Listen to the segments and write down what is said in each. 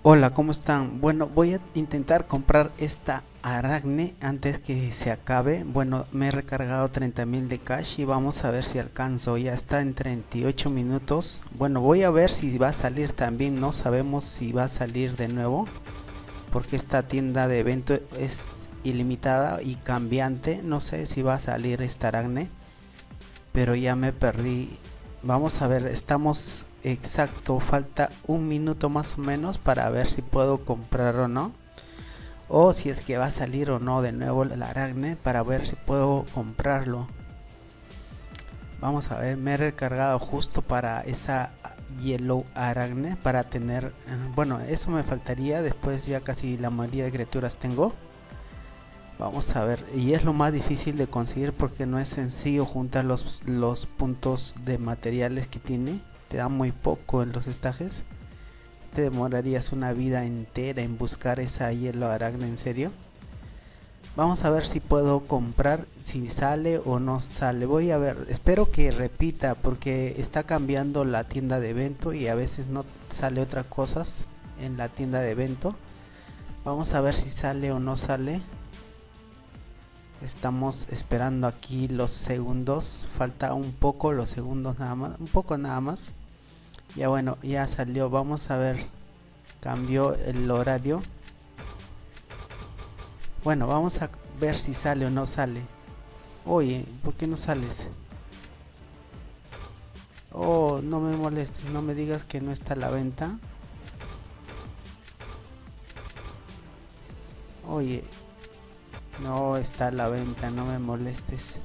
Hola, ¿cómo están? Bueno, voy a intentar comprar esta Aragne antes que se acabe. Bueno, me he recargado 30.000 de cash y vamos a ver si alcanzo. Ya está en 38 minutos. Bueno, voy a ver si va a salir también. No sabemos si va a salir de nuevo, porque esta tienda de evento es ilimitada y cambiante. No sé si va a salir esta Aragne, pero ya me perdí. Vamos a ver, estamos exacto, falta un minuto más o menos para ver si puedo comprar o no, o si es que va a salir o no de nuevo la Aragne, para ver si puedo comprarlo. Vamos a ver, me he recargado justo para esa Yellow Aragne para tener, bueno, eso me faltaría, después ya casi la mayoría de criaturas tengo. Vamos a ver, y es lo más difícil de conseguir porque no es sencillo juntar los puntos de materiales que tiene. Te da muy poco en los estajes. Te demorarías una vida entera en buscar esa hielo aracne, en serio. Vamos a ver si puedo comprar, si sale o no sale. Voy a ver, espero que repita porque está cambiando la tienda de evento y a veces no sale otras cosas en la tienda de evento. Vamos a ver si sale o no sale. Estamos esperando aquí los segundos. Falta un poco los segundos nada más. Un poco nada más. Ya bueno, ya salió. Vamos a ver. Cambió el horario. Bueno, vamos a ver si sale o no sale. Oye, ¿por qué no sales? Oh, no me molestes. No me digas que no está a la venta. Oye, no está a la venta. No me molestes.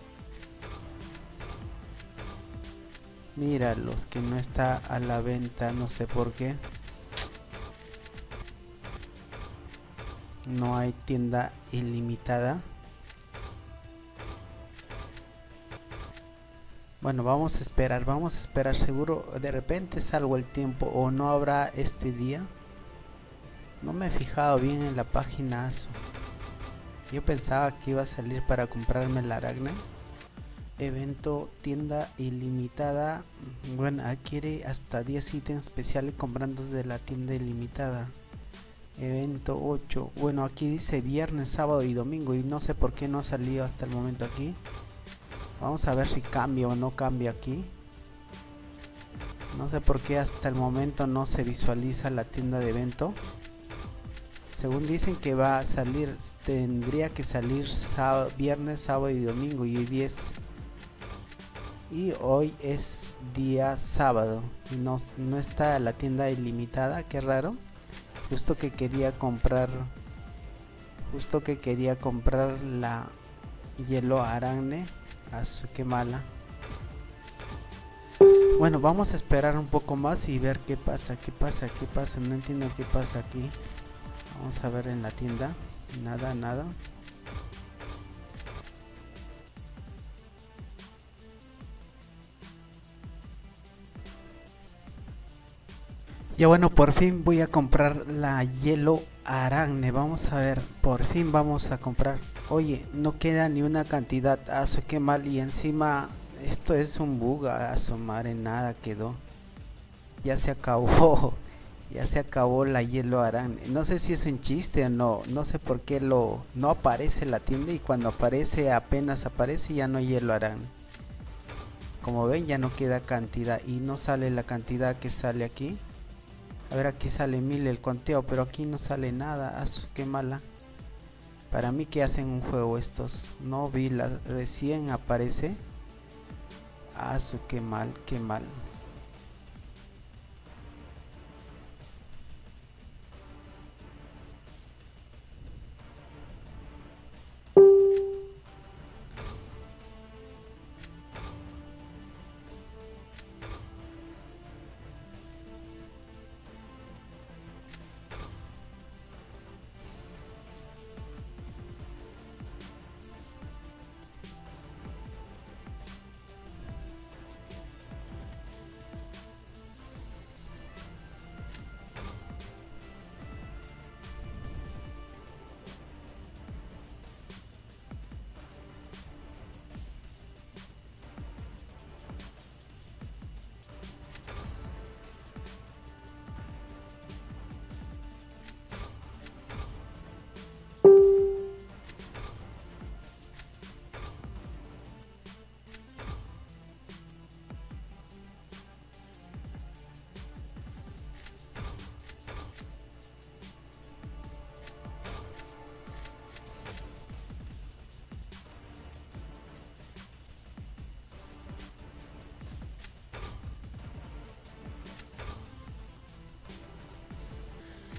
Mira, los que no está a la venta. No sé por qué. No hay tienda ilimitada. Bueno, vamos a esperar, seguro de repente salgo el tiempo o no habrá este día. No me he fijado bien en la página ASO. Yo pensaba que iba a salir para comprarme la Aragne. Evento tienda ilimitada. Bueno, adquiere hasta 10 ítems especiales comprando desde la tienda ilimitada. Evento 8. Bueno, aquí dice viernes, sábado y domingo y no sé por qué no ha salido hasta el momento aquí. Vamos a ver si cambia o no cambia aquí. No sé por qué hasta el momento no se visualiza la tienda de evento. Según dicen que va a salir, tendría que salir viernes, sábado y domingo y hoy 10. Y hoy es día sábado y no está la tienda ilimitada, qué raro. Justo que quería comprar la hielo aragne. Qué mala. Bueno, vamos a esperar un poco más y ver qué pasa. No entiendo qué pasa aquí. Vamos a ver en la tienda. Nada. Ya bueno, por fin voy a comprar la hielo aragne. Vamos a ver, por fin vamos a comprar. Oye, no queda ni una cantidad. Qué mal. Y encima, esto es un bug. Madre, nada quedó. Ya se acabó. Ya se acabó la hielo aragne. No sé si es un chiste o no. No sé por qué no aparece la tienda y cuando aparece, apenas aparece, ya no hay hielo aragne. Como ven, ya no queda cantidad y no sale la cantidad que sale aquí. A ver, aquí sale 1000 el conteo, pero aquí no sale nada. Qué mala. Para mí que hacen un juego estos. No vi recién aparece. Qué mal, qué mal.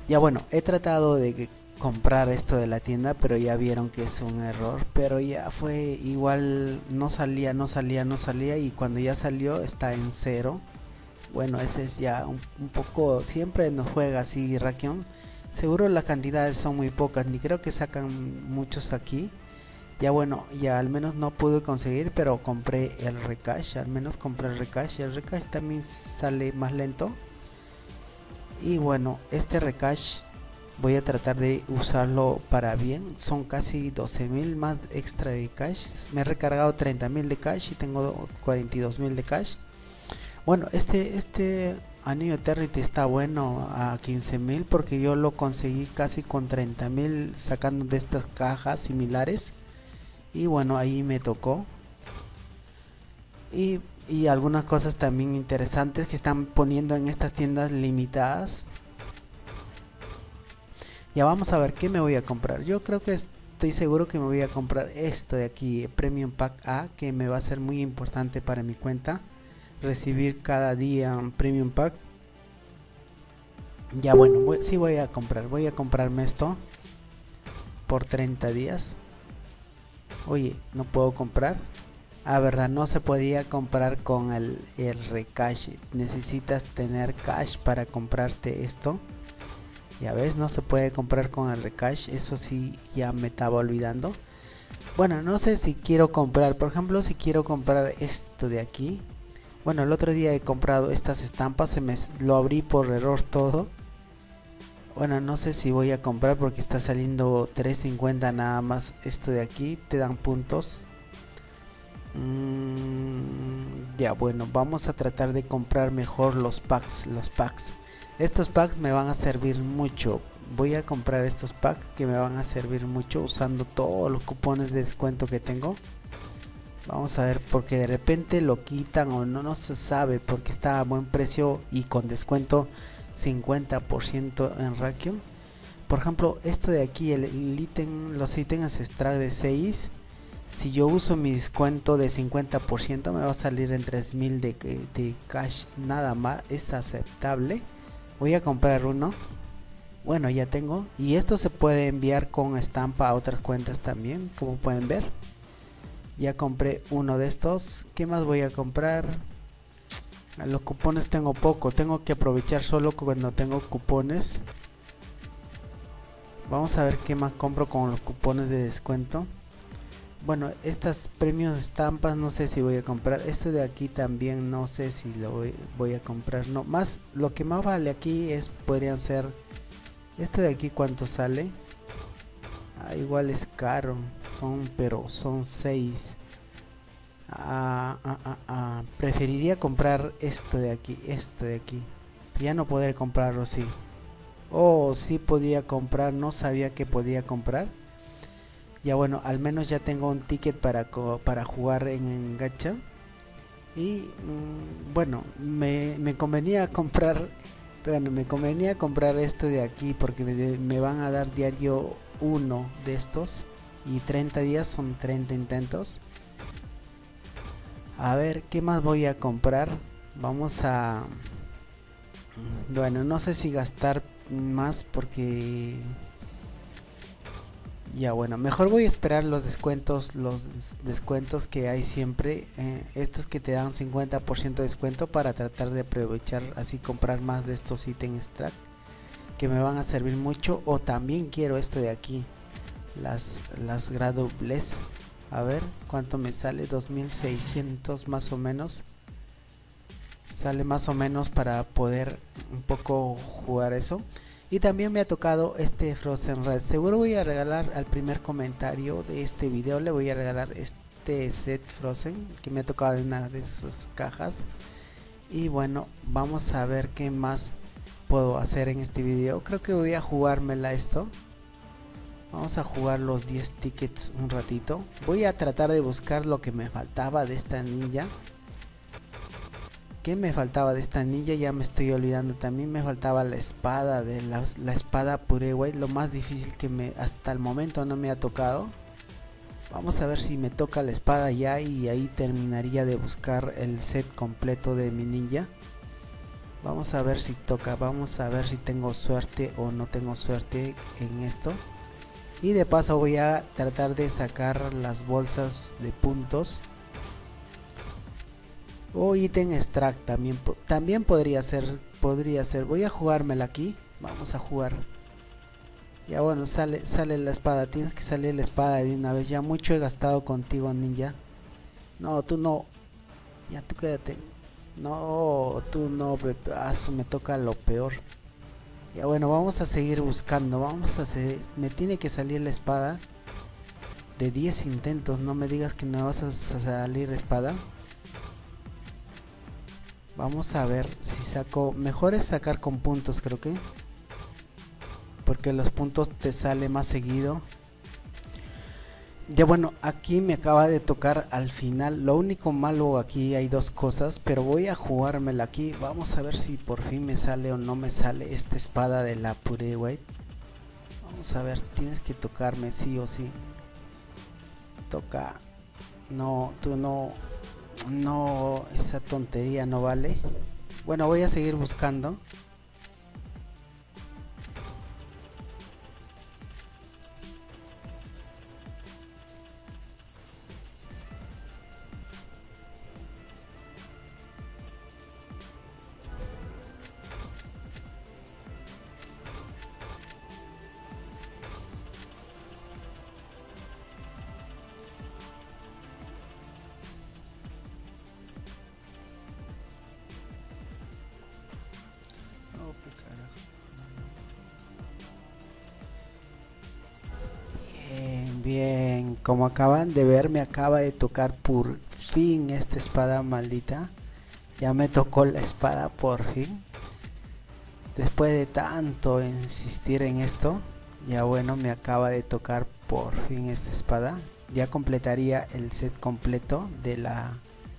Ya bueno, he tratado de comprar esto de la tienda, pero ya vieron que es un error. Pero ya fue igual, no salía, no salía, no salía. Y cuando ya salió está en cero. Bueno, ese es ya un poco, siempre nos juega así Rakion. Seguro las cantidades son muy pocas, ni creo que sacan muchos aquí. Ya bueno, ya al menos no pude conseguir, pero compré el recash, al menos compré el recash. El recash también sale más lento. Y bueno, este recash voy a tratar de usarlo para bien. Son casi 12.000 más extra de cash. Me he recargado 30.000 de cash y tengo 42.000 de cash. Bueno, este anillo Eternity está bueno a 15.000 porque yo lo conseguí casi con 30.000 sacando de estas cajas similares. Y bueno, ahí me tocó. Y algunas cosas también interesantes que están poniendo en estas tiendas limitadas. Ya vamos a ver qué me voy a comprar. Yo creo que estoy seguro que me voy a comprar esto de aquí, Premium Pack A, que me va a ser muy importante para mi cuenta. Recibir cada día un Premium Pack. Ya bueno, sí voy a comprarme esto por 30 días. Oye, no puedo comprar. Ah, verdad, no se podía comprar con el recash. Necesitas tener cash para comprarte esto. Ya ves, no se puede comprar con el recash. Eso sí, ya me estaba olvidando. Bueno, no sé si quiero comprar. Por ejemplo, si quiero comprar esto de aquí. Bueno, el otro día he comprado estas estampas. Lo abrí por error todo. Bueno, no sé si voy a comprar porque está saliendo 3.50 nada más. Esto de aquí te dan puntos. Ya bueno, vamos a tratar de comprar mejor los packs. Estos packs me van a servir mucho. Voy a comprar estos packs que me van a servir mucho usando todos los cupones de descuento que tengo. Vamos a ver, porque de repente lo quitan o no se sabe, porque está a buen precio y con descuento 50% en Rakion. Por ejemplo, esto de aquí, los ítems extra de 6. Si yo uso mi descuento de 50% me va a salir en 3.000 de cash, nada más, es aceptable. Voy a comprar uno. Bueno, ya tengo. Y esto se puede enviar con estampa a otras cuentas también, como pueden ver. Ya compré uno de estos. ¿Qué más voy a comprar? Los cupones tengo poco, tengo que aprovechar solo cuando tengo cupones. Vamos a ver qué más compro con los cupones de descuento. Bueno, estas premios estampas no sé si voy a comprar. Este de aquí también no sé si lo voy a comprar. No, más lo que más vale aquí podrían ser este de aquí. ¿Cuánto sale? Igual es caro, pero son 6. Preferiría comprar esto de aquí. Ya no podré comprarlo, sí. Oh, sí podía comprar, no sabía que podía comprar. Ya bueno, al menos ya tengo un ticket para jugar en gacha. Y bueno, me convenía comprar. Bueno, me convenía comprar esto de aquí porque me van a dar diario uno de estos. Y 30 días son 30 intentos. A ver, ¿qué más voy a comprar? Vamos a... Bueno, no sé si gastar más porque... Ya bueno, mejor voy a esperar los descuentos que hay siempre. Estos que te dan 50% de descuento para tratar de aprovechar así comprar más de estos ítems extra que me van a servir mucho. O también quiero esto de aquí, las graduables. A ver cuánto me sale, 2.600 más o menos. Sale más o menos para poder un poco jugar eso. Y también me ha tocado este Frozen Red. Seguro voy a regalar al primer comentario de este video. Le voy a regalar este set Frozen que me ha tocado en una de sus cajas. Y bueno, vamos a ver qué más puedo hacer en este video. Creo que voy a jugármela esto. Vamos a jugar los 10 tickets un ratito. Voy a tratar de buscar lo que me faltaba de esta ninja. ¿Qué me faltaba de esta ninja? Ya me estoy olvidando. También me faltaba la espada de la espada Pureway. Lo más difícil que hasta el momento no me ha tocado. Vamos a ver si me toca la espada ya y ahí terminaría de buscar el set completo de mi ninja. Vamos a ver si toca, vamos a ver si tengo suerte o no tengo suerte en esto. Y de paso voy a tratar de sacar las bolsas de puntos. O ítem extract también podría ser. Voy a jugármela aquí. Vamos a jugar. Ya bueno, sale la espada. Tienes que salir la espada de una vez. Ya mucho he gastado contigo, ninja. No, tú no. Ya tú quédate. No, tú no, me toca lo peor. Ya bueno, vamos a seguir buscando. Me tiene que salir la espada. De 10 intentos, no me digas que no vas a salir espada. Vamos a ver si saco. Mejor es sacar con puntos, creo que. Porque los puntos te sale más seguido. Ya bueno, aquí me acaba de tocar al final. Lo único malo aquí hay dos cosas, pero voy a jugármela aquí. Vamos a ver si por fin me sale o no me sale esta espada de la Pure White. Vamos a ver, tienes que tocarme sí o sí. Toca. No, tú no. No, esa tontería no vale. Bueno, voy a seguir buscando. Bien, como acaban de ver, me acaba de tocar por fin esta espada maldita. Ya me tocó la espada por fin. Después de tanto insistir en esto, ya bueno, me acaba de tocar por fin esta espada. Ya completaría el set completo de la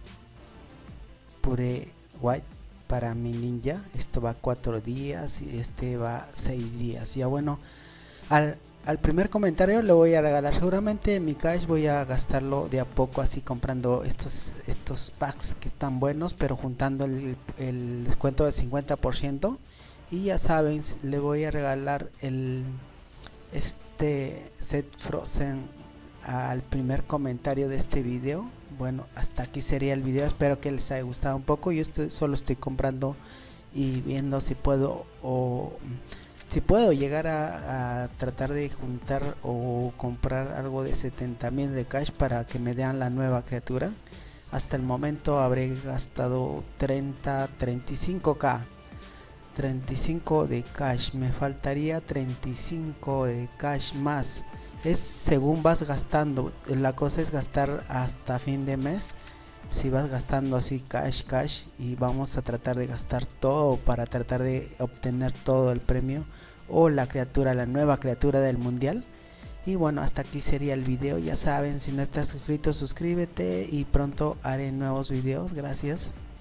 Pure White para mi ninja. Esto va 4 días y este va 6 días. Ya bueno, al primer comentario le voy a regalar, seguramente mi cash voy a gastarlo de a poco, así comprando estos packs que están buenos, pero juntando el descuento del 50%. Y ya saben, le voy a regalar este set Frozen al primer comentario de este video. Bueno, hasta aquí sería el video, espero que les haya gustado un poco. Yo solo estoy comprando y viendo si puedo llegar a tratar de juntar o comprar algo de 70,000 de cash para que me den la nueva criatura. Hasta el momento habré gastado 35k, 35 de cash, me faltaría 35 de cash más. Es según vas gastando, la cosa es gastar hasta fin de mes. Si vas gastando así cash y vamos a tratar de gastar todo para tratar de obtener todo el premio o la criatura, la nueva criatura del mundial. Y bueno, hasta aquí sería el video. Ya saben, si no estás suscrito, suscríbete y pronto haré nuevos videos. Gracias.